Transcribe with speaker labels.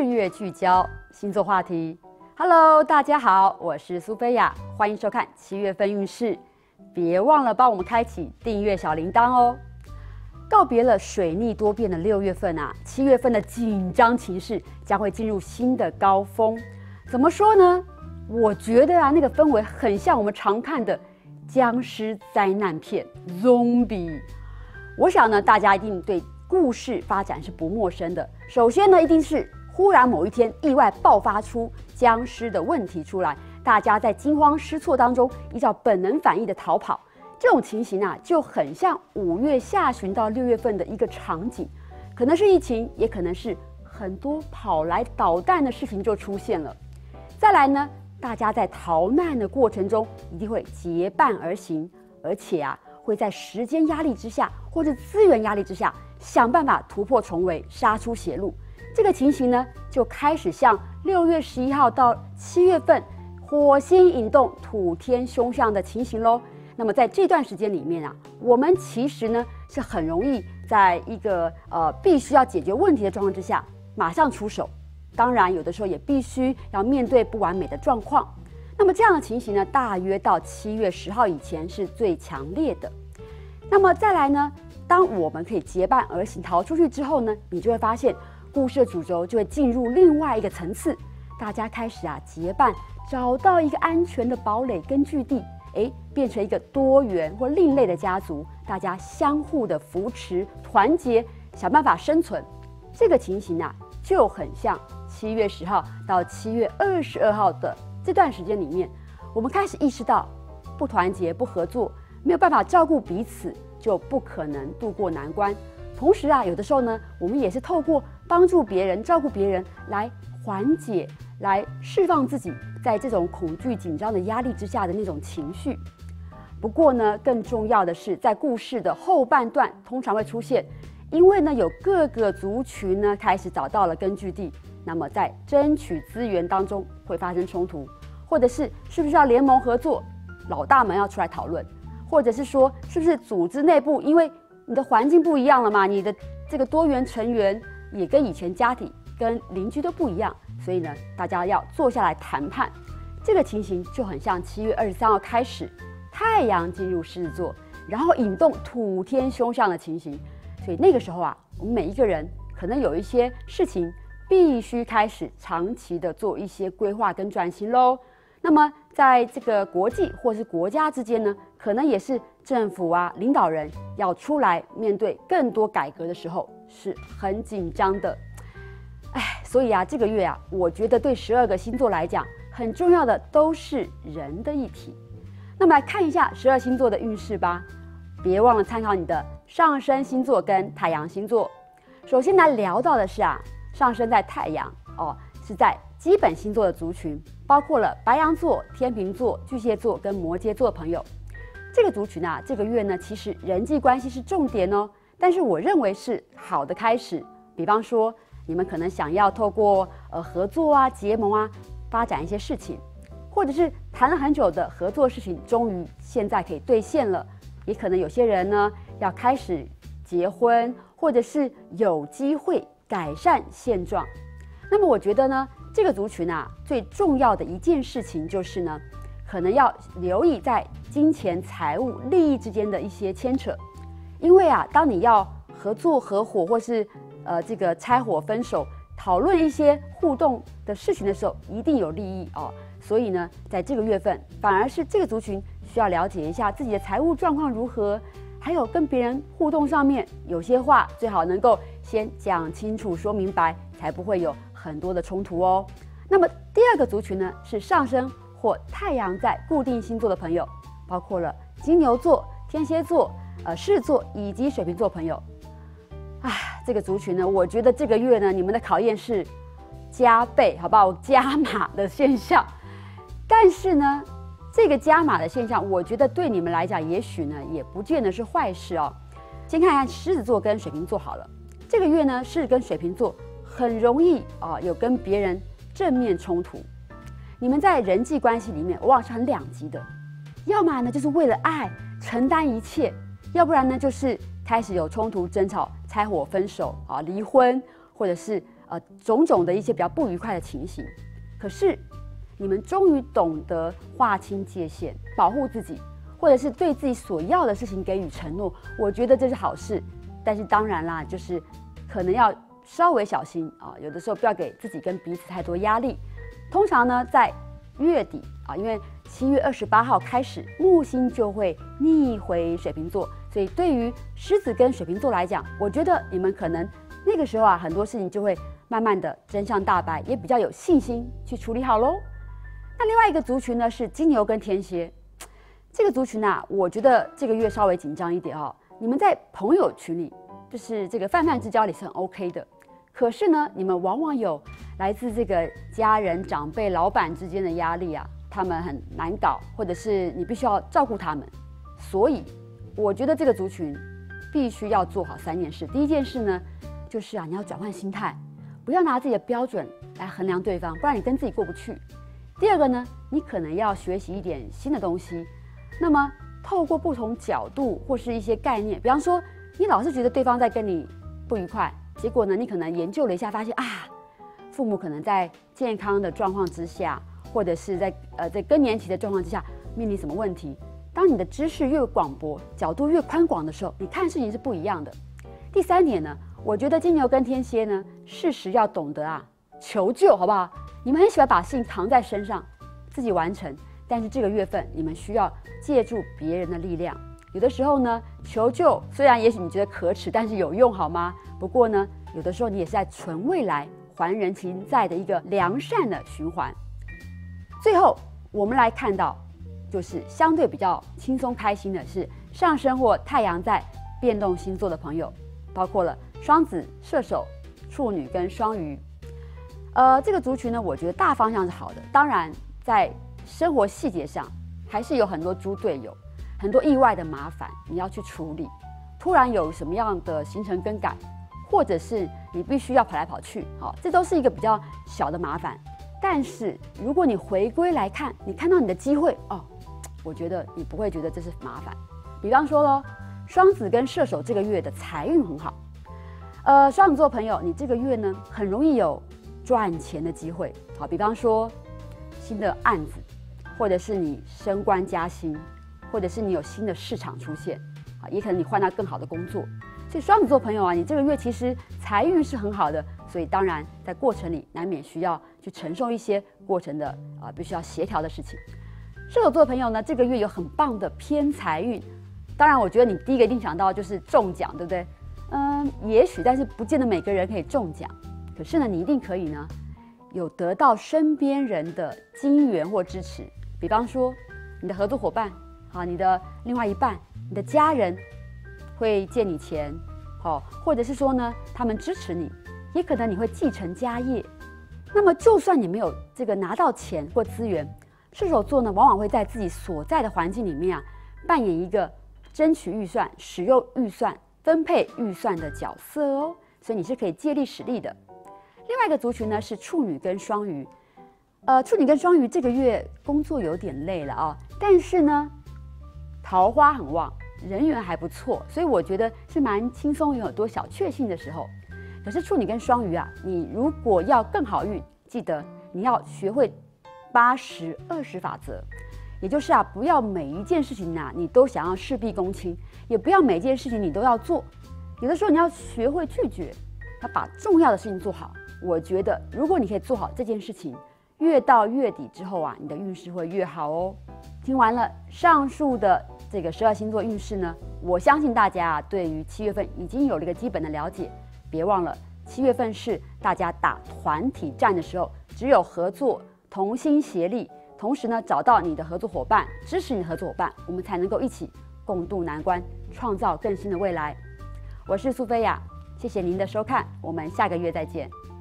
Speaker 1: 日月聚焦星座话题。Hello， 大家好，我是苏菲亚，欢迎收看7月份运势。别忘了帮我们开启订阅小铃铛哦。告别了水逆多变的6月份啊，7月份的紧张情势将会进入新的高峰。怎么说呢？我觉得啊，那个氛围很像我们常看的僵尸灾难片 Zombie。我想呢，大家一定对故事发展是不陌生的。首先呢，一定是忽然某一天意外爆发出僵尸的问题出来，大家在惊慌失措当中依照本能反应的逃跑。这种情形啊，就很像5月下旬到6月份的一个场景，可能是疫情，也可能是很多跑来捣蛋的事情就出现了。再来呢，大家在逃难的过程中一定会结伴而行，而且啊，会在时间压力之下或者资源压力之下，想办法突破重围，杀出血路。这个情形呢，就开始像6月11号到7月份火星引动土天凶相的情形咯。那么在这段时间里面啊，我们其实呢是很容易在一个必须要解决问题的状况之下马上出手，当然有的时候也必须要面对不完美的状况。那么这样的情形呢，大约到7月10号以前是最强烈的。那么再来呢，当我们可以结伴而行逃出去之后呢，你就会发现故事的主轴就会进入另外一个层次，大家开始结伴找到一个安全的堡垒跟据地，变成一个多元或另类的家族，大家相互的扶持、团结，想办法生存。这个情形啊，就很像7月10号到7月22号的这段时间里面，我们开始意识到，不团结、不合作，没有办法照顾彼此，就不可能度过难关。同时啊，有的时候呢，我们也是透过帮助别人、照顾别人来缓解、来释放自己在这种恐惧、紧张的压力之下的那种情绪。不过呢，更重要的是，在故事的后半段通常会出现，因为呢有各个族群呢开始找到了根据地，那么在争取资源当中会发生冲突，或者是不是要联盟合作，老大们要出来讨论，或者是说是不是组织内部，因为你的环境不一样了嘛，你的这个多元成员也跟以前家庭跟邻居都不一样，所以呢大家要坐下来谈判。这个情形就很像7月23号开始太阳进入狮子座，然后引动土天凶相的情形。所以那个时候啊，我们每一个人可能有一些事情必须开始长期的做一些规划跟转型咯。那么在这个国际或是国家之间呢，可能也是政府啊领导人要出来面对更多改革的时候，是很紧张的。所以啊，这个月啊，我觉得对12个星座来讲，很重要的都是人的议题。那么来看一下12星座的运势吧，别忘了参考你的上升星座跟太阳星座。首先来聊到的是上升在太阳是在基本星座的族群，包括了白羊座、天秤座、巨蟹座跟摩羯座的朋友。这个族群这个月呢，其实人际关系是重点哦，但是我认为是好的开始。比方说，你们可能想要透过合作结盟发展一些事情，或者是谈了很久的合作事情，终于现在可以兑现了。也可能有些人呢要开始结婚，或者是有机会改善现状。那么我觉得呢，这个族群最重要的一件事情就是呢，可能要留意在金钱、财务、利益之间的一些牵扯。因为当你要合作、合伙，或是这个拆伙、分手，讨论一些互动的事情的时候，一定有利益所以呢，在这个月份，反而是这个族群需要了解一下自己的财务状况如何，还有跟别人互动上面，有些话最好能够先讲清楚、说明白，才不会有很多的冲突哦。那么第二个族群呢，是上升或太阳在固定星座的朋友，包括了金牛座、天蝎座、狮子座以及水瓶座朋友。这个族群呢，我觉得这个月呢，你们的考验是加倍，好不好？加码的现象。但是呢，这个加码的现象，我觉得对你们来讲，也许呢，也不见得是坏事哦。先看看狮子座跟水瓶座好了。这个月呢，狮子跟水瓶座很容易有跟别人正面冲突。你们在人际关系里面，往往是很两极的，要么呢就是为了爱承担一切，要不然呢就是开始有冲突、争吵、拆伙、分手离婚，或者是种种的一些比较不愉快的情形。可是你们终于懂得划清界限，保护自己，或者是对自己所要的事情给予承诺，我觉得这是好事。但是当然啦，就是可能要稍微小心啊，有的时候不要给自己跟彼此太多压力。通常呢，在月底啊，因为7月28号开始，木星就会逆回水瓶座，所以对于狮子跟水瓶座来讲，我觉得你们可能那个时候啊，很多事情就会慢慢的真相大白，也比较有信心去处理好喽。那另外一个族群呢是金牛跟天蝎，这个族群啊，我觉得这个月稍微紧张一点哦。你们在朋友群里，就是这个泛泛之交里是很 OK 的，可是呢，你们往往有来自这个家人、长辈、老板之间的压力啊，他们很难搞，或者是你必须要照顾他们。所以，我觉得这个族群必须要做好3件事。第一件事呢，就是啊，你要转换心态，不要拿自己的标准来衡量对方，不然你跟自己过不去。第二个呢，你可能要学习一点新的东西，那么透过不同角度或是一些概念，比方说，你老是觉得对方在跟你不愉快，结果呢，你可能研究了一下，发现啊，父母可能在健康的状况之下，或者是在更年期的状况之下，面临什么问题。当你的知识越广博，角度越宽广的时候，你看事情是不一样的。第3点呢，我觉得金牛跟天蝎呢，适时要懂得啊求救，好不好？你们很喜欢把事情扛在身上，自己完成，但是这个月份你们需要借助别人的力量。有的时候呢，求救虽然也许你觉得可耻，但是有用，好吗？不过呢，有的时候你也是在存未来、还人情债的一个良善的循环。最后，我们来看到，就是相对比较轻松开心的是上升或太阳在变动星座的朋友，包括了双子、射手、处女跟双鱼。这个族群呢，我觉得大方向是好的，当然在生活细节上还是有很多猪队友，很多意外的麻烦你要去处理。突然有什么样的行程更改，或者是你必须要跑来跑去，好，这都是一个比较小的麻烦。但是如果你回归来看，你看到你的机会哦，我觉得你不会觉得这是麻烦。比方说咯，双子跟射手这个月的财运很好。双子座朋友，你这个月呢很容易有赚钱的机会，好，比方说新的案子，或者是你升官加薪，或者是你有新的市场出现，啊，也可能你换到更好的工作。所以双子座朋友啊，你这个月其实财运是很好的，所以当然在过程里难免需要去承受一些过程的必须要协调的事情。射手座的朋友呢，这个月有很棒的偏财运，当然我觉得你第一个一定想到就是中奖，对不对？也许，但是不见得每个人可以中奖。可是呢，你一定可以呢，有得到身边人的金援或支持，比方说你的合作伙伴，好，你的另外一半，你的家人会借你钱，好，或者是说呢，他们支持你，也可能你会继承家业。那么，就算你没有这个拿到钱或资源，射手座呢，往往会在自己所在的环境里面啊，扮演一个争取预算、使用预算、分配预算的角色哦，所以你是可以借力使力的。另外一个族群呢是处女跟双鱼，处女跟双鱼这个月工作有点累了啊，但是呢，桃花很旺，人缘还不错，所以我觉得是蛮轻松，有很多小确幸的时候。可是处女跟双鱼啊，你如果要更好运，记得你要学会80-20法则，也就是啊，不要每一件事情你都想要事必躬亲，也不要每件事情你都要做，有的时候你要学会拒绝，要把重要的事情做好。我觉得，如果你可以做好这件事情，越到月底之后啊，你的运势会越好哦。听完了上述的这个12星座运势呢，我相信大家对于7月份已经有了一个基本的了解。别忘了，7月份是大家打团体战的时候，只有合作、同心协力，同时呢，找到你的合作伙伴，支持你的合作伙伴，我们才能够一起共度难关，创造更新的未来。我是苏菲亚。谢谢您的收看，我们下个月再见。